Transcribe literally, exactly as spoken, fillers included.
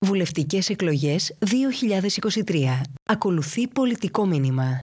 Βουλευτικές εκλογές δύο χιλιάδες είκοσι τρία. Ακολουθεί πολιτικό μήνυμα.